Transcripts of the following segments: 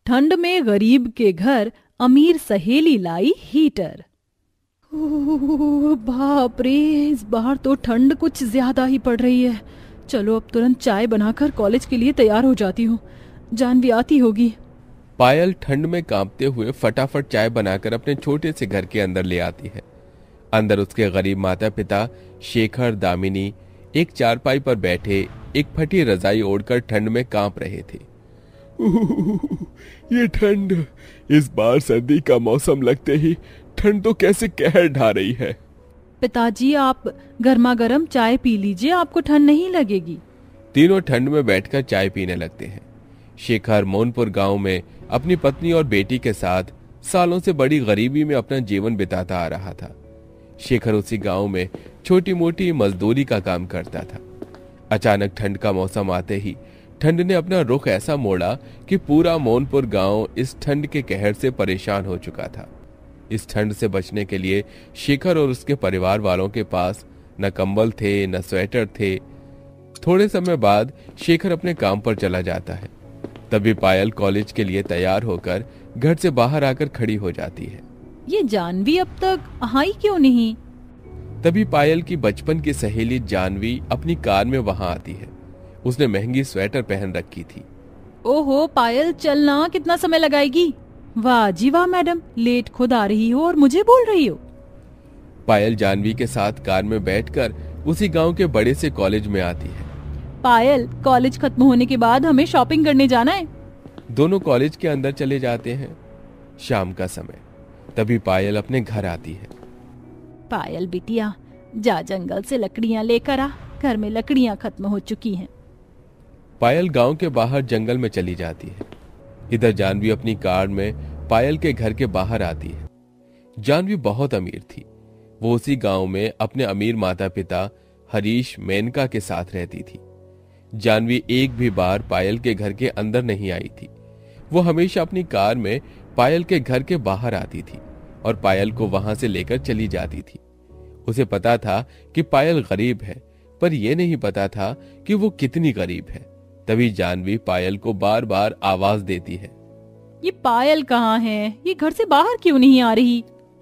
ठंड में गरीब के घर अमीर सहेली लाई हीटर। ओह बाप रे, इस बार तो ठंड कुछ ज्यादा ही पड़ रही है। चलो अब तुरंत चाय बनाकर कॉलेज के लिए तैयार हो जाती हूँ, जानवी आती होगी। पायल ठंड में कांपते हुए फटाफट चाय बनाकर अपने छोटे से घर के अंदर ले आती है। अंदर उसके गरीब माता पिता शेखर दामिनी एक चारपाई पर बैठे एक फटी रजाई ओढ़कर ठंड में कांप रहे थे। ये ठंड, इस बार सर्दी का मौसम लगते ही ठंड तो कैसे कहर ढा रही है। पिताजी आप गर्मा गर्म चाय पी लीजिए, आपको ठंड नहीं लगेगी। तीनों ठंड में बैठकर चाय पीने लगते हैं। शेखर मोनपुर गांव में अपनी पत्नी और बेटी के साथ सालों से बड़ी गरीबी में अपना जीवन बिताता आ रहा था। शेखर उसी गांव में छोटी मोटी मजदूरी का काम करता था। अचानक ठंड का मौसम आते ही ठंड ने अपना रुख ऐसा मोड़ा कि पूरा मोनपुर गांव इस ठंड के कहर से परेशान हो चुका था। इस ठंड से बचने के लिए शेखर और उसके परिवार वालों के पास न कंबल थे न स्वेटर थे। थोड़े समय बाद शेखर अपने काम पर चला जाता है। तभी पायल कॉलेज के लिए तैयार होकर घर से बाहर आकर खड़ी हो जाती है। ये जानवी अब तक आई क्यों नहीं? तभी पायल की बचपन की सहेली जानवी अपनी कार में वहां आती है। उसने महंगी स्वेटर पहन रखी थी। ओहो पायल, चलना, कितना समय लगाएगी? वाह जी वाह मैडम, लेट खुद आ रही हो और मुझे बोल रही हो। पायल जानवी के साथ कार में बैठकर उसी गांव के बड़े से कॉलेज में आती है। पायल, कॉलेज खत्म होने के बाद हमें शॉपिंग करने जाना है। दोनों कॉलेज के अंदर चले जाते हैं। शाम का समय। तभी पायल अपने घर आती है। पायल बिटिया, जा जंगल से लकड़ियां लेकर आ, घर में लकड़ियां खत्म हो चुकी हैं। पायल गांव के बाहर जंगल में चली जाती है। इधर जानवी अपनी कार में पायल के घर के बाहर आती है। जानवी बहुत अमीर थी। वो उसी गांव में अपने अमीर माता पिता हरीश मेनका के साथ रहती थी। जानवी एक भी बार पायल के घर के अंदर नहीं आई थी। वो हमेशा अपनी कार में पायल के घर के बाहर आती थी और पायल को वहां से लेकर चली जाती थी। उसे पता था कि पायल गरीब है, पर यह नहीं पता था कि वो कितनी गरीब है। तभी जानवी पायल को बार बार आवाज देती है, ये पायल कहाँ है? ये घर से बाहर क्यों नहीं आ रही?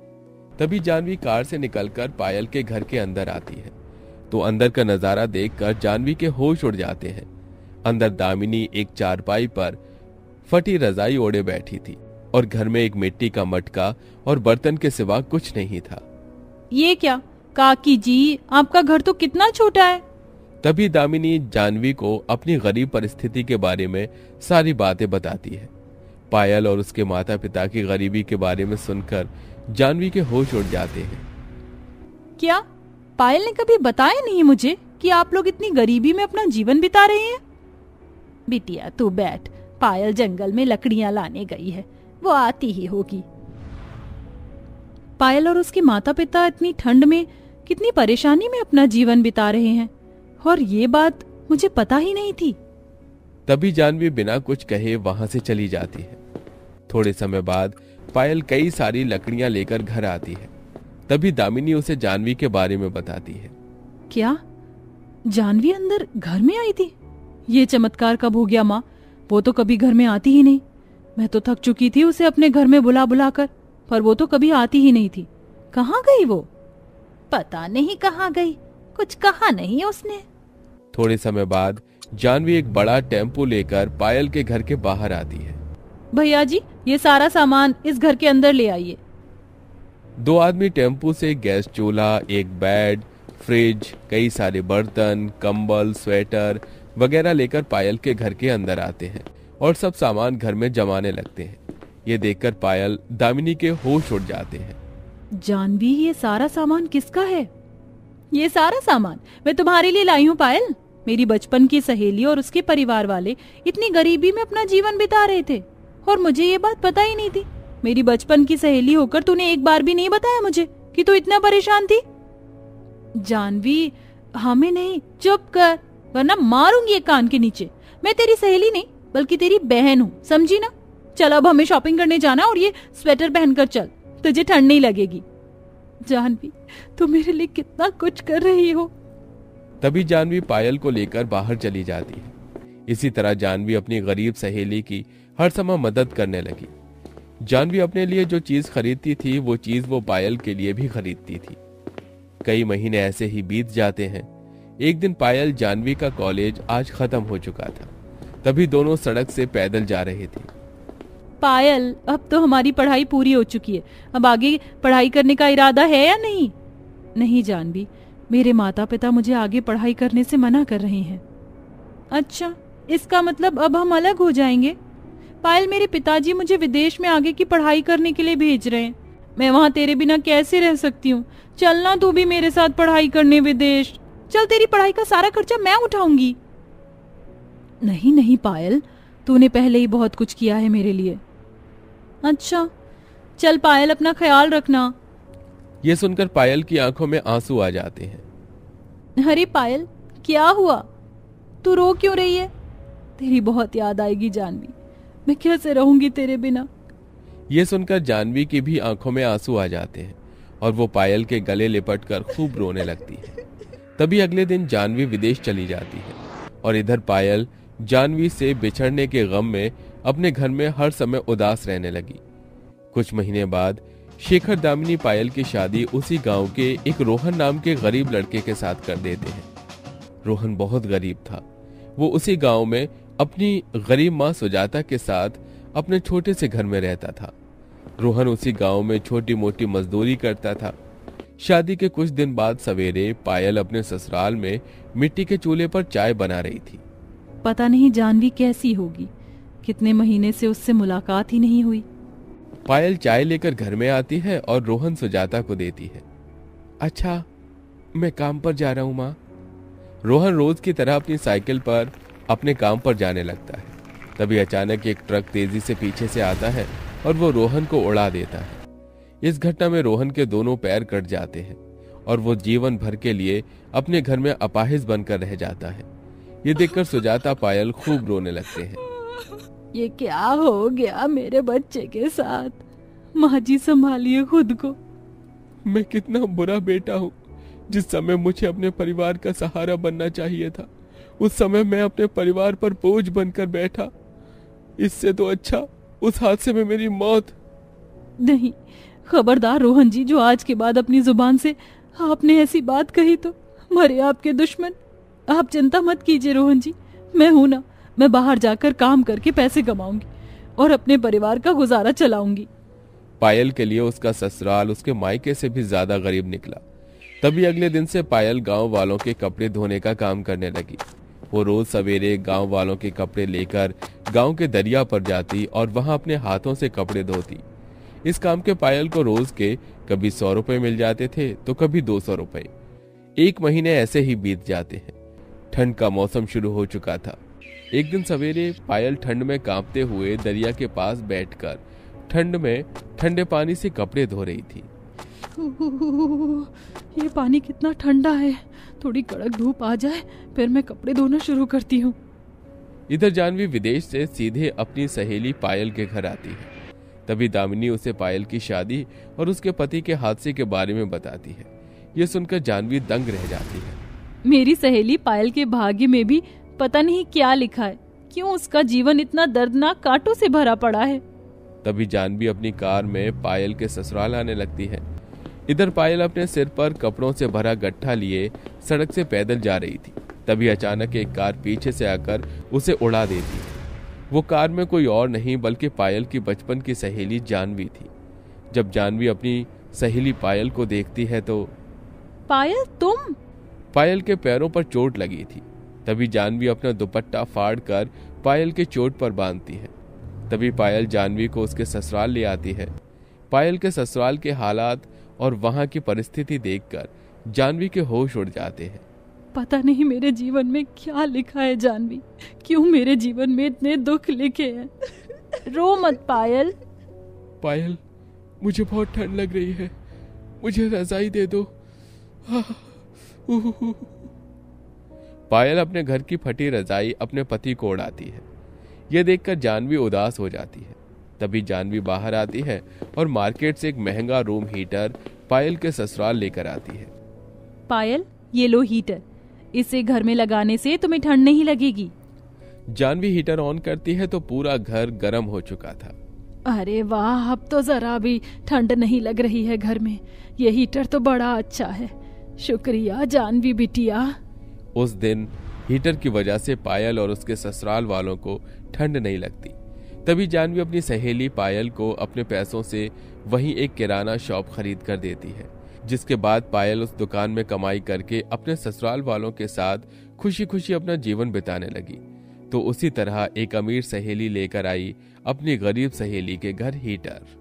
तभी जानवी कार से निकलकर पायल के घर के अंदर आती है तो अंदर का नजारा देखकर जानवी के होश उड़ जाते हैं। अंदर दामिनी एक चारपाई पर फटी रजाई ओढ़े बैठी थी और घर में एक मिट्टी का मटका और बर्तन के सिवा कुछ नहीं था। ये क्या काकी जी, आपका घर तो कितना छोटा है। तभी दामिनी जानवी को अपनी गरीब परिस्थिति के बारे में सारी बातें बताती है। पायल और उसके माता पिता की गरीबी के बारे में सुनकर जानवी के होश उड़ जाते हैं। क्या पायल ने कभी बताया नहीं मुझे कि आप लोग इतनी गरीबी में अपना जीवन बिता रहे हैं? बिटिया तू बैठ, पायल जंगल में लकड़ियां लाने गई है, वो आती ही होगी। पायल और उसके माता पिता इतनी ठंड में कितनी परेशानी में अपना जीवन बिता रहे हैं और ये बात मुझे पता ही नहीं थी। तभी जानवी बिना कुछ कहे वहां से चली जाती है। थोड़े समय बाद पायल कई सारी लकड़ियां लेकर घर आती है। तभी दामिनी उसे जानवी के बारे में बताती है। क्या जानवी अंदर घर में आई थी? ये चमत्कार कब हो गया माँ? वो तो कभी घर में आती ही नहीं। मैं तो थक चुकी थी उसे अपने घर में बुला बुला कर, पर वो तो कभी आती ही नहीं थी। कहाँ गई वो? पता नहीं कहाँ गई, कुछ कहा नहीं उसने। थोड़े समय बाद जानवी एक बड़ा टेम्पो लेकर पायल के घर के बाहर आती है। भैया जी, ये सारा सामान इस घर के अंदर ले आइए। दो आदमी टेम्पो से गैस चूल्हा, एक बेड, फ्रिज, कई सारे बर्तन, कंबल, स्वेटर वगैरह लेकर पायल के घर के अंदर आते हैं और सब सामान घर में जमाने लगते हैं। ये देखकर पायल दामिनी के होश उड़ जाते हैं। जानवी, ये सारा सामान किसका है? ये सारा सामान मैं तुम्हारे लिए लाई हूँ पायल। मेरी बचपन की सहेली और उसके परिवार वाले इतनी गरीबी में अपना जीवन बिता रहे थे और मुझे ये बात पता ही नहीं थी। मेरी बचपन की सहेली होकर तूने एक बार भी नहीं बताया मुझे कि तू इतना परेशान थी। जानवी, हमें नहीं, चुप कर वरना मारूंगी एक कान के नीचे। मैं तेरी सहेली नहीं बल्कि तेरी बहन हूँ, समझी ना? चल अब हमें शॉपिंग करने जाना और ये स्वेटर पहनकर चल, तुझे ठंड नहीं लगेगी। जानवी, तुम मेरे लिए कितना कुछ कर रही हो। तभी जानवी पायल को लेकर बाहर चली जाती है। इसी तरह जानवी अपनी गरीब सहेली की हर समय मदद करने लगी। जानवी अपने लिए जो चीज खरीदती थी वो चीज वो पायल के लिए भी खरीदती थी। कई महीने ऐसे ही बीत जाते हैं। एक दिन पायल जानवी का कॉलेज आज खत्म हो चुका था। तभी दोनों सड़क से पैदल जा रहे थे। पायल, अब तो हमारी पढ़ाई पूरी हो चुकी है, अब आगे पढ़ाई करने का इरादा है या नहीं? नहीं जानवी, मेरे माता पिता मुझे आगे पढ़ाई करने से मना कर रहे हैं। अच्छा, इसका मतलब अब हम अलग हो जाएंगे? पायल, मेरे पिताजी मुझे विदेश में आगे की पढ़ाई करने के लिए भेज रहे हैं। मैं वहां तेरे बिना कैसे रह सकती हूँ? चलना तू भी मेरे साथ पढ़ाई करने विदेश। चल, तेरी पढ़ाई का सारा खर्चा मैं उठाऊंगी। नहीं नहीं पायल, तूने पहले ही बहुत कुछ किया है मेरे लिए। अच्छा चल पायल, अपना ख्याल रखना। ये सुनकर पायल की आंखों में आंसू आ जाते हैं। अरे पायल, क्या हुआ? तू रो क्यों रही है? तेरी बहुत याद आएगी जानवी, मैं कैसे रहूंगी तेरे बिना? ये सुनकर जानवी की भी आंखों में आंसू आ जाते हैं और वो पायल के गले लिपटकर खूब रोने लगती है। तभी अगले दिन जानवी विदेश चली जाती है और इधर पायल जानवी से बिछड़ने के गम में अपने घर में हर समय उदास रहने लगी। कुछ महीने बाद शेखर दामिनी पायल की शादी उसी गांव के एक रोहन नाम के गरीब लड़के के साथ कर देते हैं। रोहन बहुत गरीब था। वो उसी गांव में अपनी गरीब माँ सुजाता के साथ अपने छोटे से घर में रहता था। रोहन उसी गांव में छोटी मोटी मजदूरी करता था। शादी के कुछ दिन बाद सवेरे पायल अपने ससुराल में मिट्टी के चूल्हे पर चाय बना रही थी। पता नहीं जानवी कैसी होगी, कितने महीने से उससे मुलाकात ही नहीं हुई। पायल चाय लेकर घर में आती है और रोहन सुजाता को देती है। अच्छा, मैं काम पर जा रहा हूं माँ। रोहन रोज की तरह अपनी साइकिल पर अपने काम पर जाने लगता है। तभी अचानक एक ट्रक तेजी से पीछे से आता है और वो रोहन को उड़ा देता है। इस घटना में रोहन के दोनों पैर कट जाते हैं और वो जीवन भर के लिए अपने घर में अपाहिज बनकर रह जाता है। ये देखकर सुजाता पायल खूब रोने लगते हैं। ये क्या हो गया मेरे बच्चे के साथ? माँ जी, संभालिए खुद को। मैं कितना बुरा बेटा हूँ। जिस समय मुझे अपने परिवार का सहारा बनना चाहिए था, उस समय मैं अपने परिवार पर बोझ बनकर बैठा। इससे तो अच्छा उस हादसे में मेरी मौत। नहीं, खबरदार रोहन जी, जो आज के बाद अपनी जुबान से आपने ऐसी बात कही तो मरे आपके दुश्मन। आप चिंता मत कीजिए रोहन जी, मैं हूं ना। मैं बाहर जाकर काम करके पैसे कमाऊंगी और अपने परिवार का गुजारा चलाऊंगी। पायल के लिए उसका ससुराल उसके मायके से भी ज्यादा गरीब निकला। तभी अगले दिन से पायल गांव वालों के कपड़े धोने का काम करने लगी। वो रोज सवेरे गांव वालों के कपड़े लेकर गांव के दरिया पर जाती और वहां अपने हाथों से कपड़े धोती। इस काम के पायल को रोज के कभी 100 रुपए मिल जाते थे तो कभी 200 रुपए। एक महीने ऐसे ही बीत जाते हैं। ठंड का मौसम शुरू हो चुका था। एक दिन सवेरे पायल ठंड में कांपते हुए दरिया के पास बैठकर ठंड में ठंडे पानी से कपड़े धो रही थी। ये पानी कितना ठंडा है, थोड़ी कड़क धूप आ जाए फिर मैं कपड़े धोना शुरू करती हूँ। इधर जानवी विदेश से सीधे अपनी सहेली पायल के घर आती है। तभी दामिनी उसे पायल की शादी और उसके पति के हादसे के बारे में बताती है। यह सुनकर जानवी दंग रह जाती है। मेरी सहेली पायल के भाग्य में भी पता नहीं क्या लिखा है, क्यों उसका जीवन इतना दर्दनाक कांटों से भरा पड़ा है। तभी जानवी अपनी कार में पायल के ससुराल आने लगती है। इधर पायल अपने सिर पर कपड़ों से भरा गट्ठा लिए सड़क से पैदल जा रही थी। तभी अचानक एक कार पीछे से आकर उसे उड़ा देती है। वो कार में कोई और नहीं बल्कि पायल की बचपन की सहेली जानवी थी। जब जानवी अपनी सहेली पायल को देखती है तो पायल, तुम? पायल के पैरों पर चोट लगी थी। तभी जानवी अपना दुपट्टा फाड़कर पायल के चोट पर बांधती है। तभी पायल जानवी को उसके ससुराल ले आती है। पायल के ससुराल के हालात और वहां की परिस्थिति देखकर जानवी के होश उड़ जाते हैं। पता नहीं मेरे जीवन में क्या लिखा है जानवी, क्यों मेरे जीवन में इतने दुख लिखे हैं। रो मत पायल। पायल, मुझे बहुत ठंड लग रही है, मुझे रजाई दे दो। पायल अपने घर की फटी रजाई अपने पति को उड़ाती है। यह देखकर जानवी उदास हो जाती है। तभी जानवी बाहर आती है और मार्केट से एक महंगा रूम हीटर पायल के ससुराल लेकर आती है। पायल, ये लो हीटर, इसे घर में लगाने से तुम्हें ठंड नहीं लगेगी। जानवी हीटर ऑन करती है तो पूरा घर गर्म हो चुका था। अरे वाह, अब तो जरा भी ठंड नहीं लग रही है घर में। ये हीटर तो बड़ा अच्छा है, शुक्रिया जानवी बिटिया। उस दिन हीटर की वजह से पायल और उसके ससुराल वालों को ठंड नहीं लगती। तभी जानवी अपनी सहेली पायल को अपने पैसों से वहीं एक किराना शॉप खरीद कर देती है, जिसके बाद पायल उस दुकान में कमाई करके अपने ससुराल वालों के साथ खुशी खुशी अपना जीवन बिताने लगी। तो उसी तरह एक अमीर सहेली लेकर आई अपनी गरीब सहेली के घर हीटर।